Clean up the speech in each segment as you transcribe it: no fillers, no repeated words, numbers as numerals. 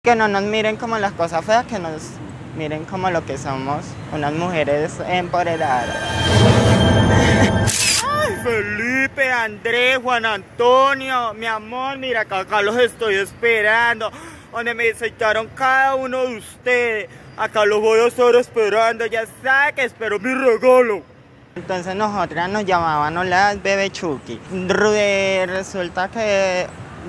Que no nos miren como las cosas feas, que nos miren como lo que somos, unas mujeres empoderadas. Ay, Felipe, Andrés, Juan Antonio, mi amor, mira, acá los estoy esperando. Donde me citaron cada uno de ustedes. Acá los voy a estar esperando, ya saben que espero mi regalo. Entonces nosotras nos llamaban las Bebe Chucky. Resulta que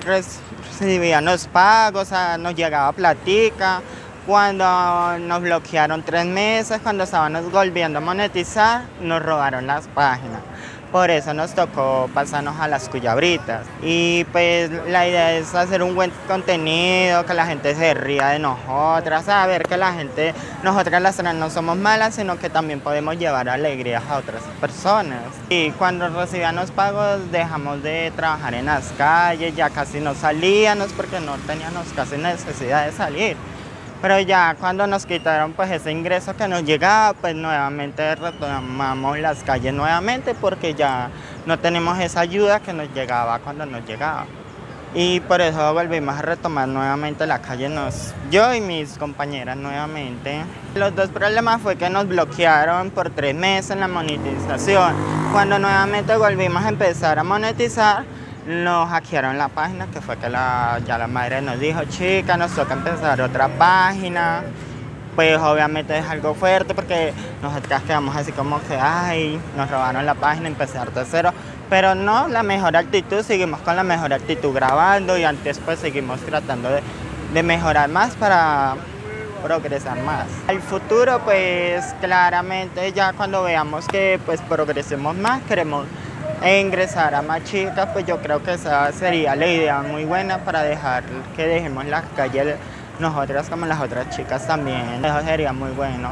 recibían los pagos, o sea, nos llegaba platica. Cuando nos bloquearon 3 meses, cuando estábamos volviendo a monetizar, nos robaron las páginas. Por eso nos tocó pasarnos a las cuyabritas. Y pues la idea es hacer un buen contenido, que la gente se ría de nosotras, saber que la gente, nosotras las trans no somos malas, sino que también podemos llevar alegrías a otras personas. Y cuando recibían los pagos dejamos de trabajar en las calles, ya casi no salíamos porque no teníamos casi necesidad de salir. Pero ya cuando nos quitaron pues ese ingreso que nos llegaba, pues nuevamente retomamos las calles nuevamente porque ya no tenemos esa ayuda que nos llegaba cuando nos llegaba. Y por eso volvimos a retomar nuevamente la calle, yo y mis compañeras nuevamente. Los dos problemas fue que nos bloquearon por 3 meses en la monetización. Cuando nuevamente volvimos a empezar a monetizar, nos hackearon la página, que fue que ya la madre nos dijo, chica, nos toca empezar otra página. Pues obviamente es algo fuerte porque nosotras quedamos así como que, ay, nos robaron la página, empezar de cero. Pero no, la mejor actitud, seguimos con la mejor actitud grabando y antes pues seguimos tratando de mejorar más para progresar más. Al futuro pues claramente ya cuando veamos que pues progresemos más, queremos ingresar a más chicas, pues yo creo que esa sería la idea muy buena para que dejemos las calles nosotras como las otras chicas también. Eso sería muy bueno,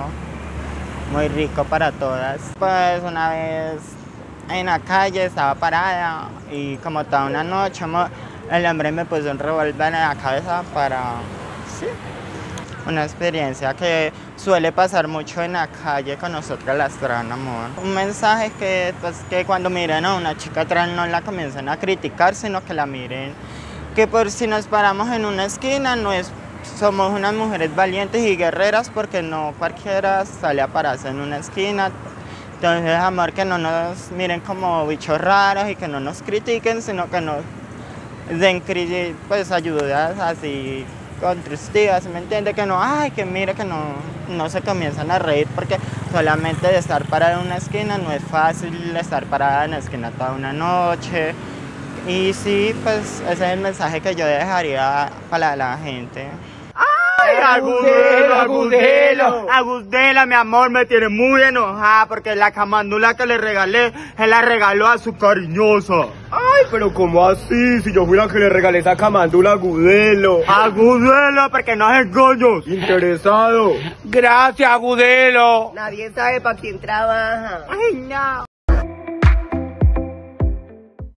muy rico para todas. Pues una vez en la calle estaba parada y como toda una noche el hombre me puso un revólver en la cabeza sí. Una experiencia que suele pasar mucho en la calle con nosotras las trans, amor. Un mensaje que cuando miren a una chica trans no la comiencen a criticar, sino que la miren. Que por si nos paramos en una esquina, somos unas mujeres valientes y guerreras porque no cualquiera sale a pararse en una esquina. Entonces, amor, que no nos miren como bichos raros y que no nos critiquen, sino que nos den pues, ayudas así constructivas, ¿me entiende? Que no, ay, que mire, que no se comienzan a reír porque solamente de estar parada en una esquina no es fácil estar parada en la esquina toda una noche. Y sí, pues ese es el mensaje que yo dejaría para la gente. ¡Ay, Agudelo, mi amor, me tiene muy enojada porque la camándula que le regalé, se la regaló a su cariñosa. Ay, pero ¿cómo así? Si yo fui la que le regalé esa camándula a Agudelo. Agudelo, porque no es engaños. Interesado. Gracias, Agudelo. Nadie sabe para quién trabaja. Ay, no.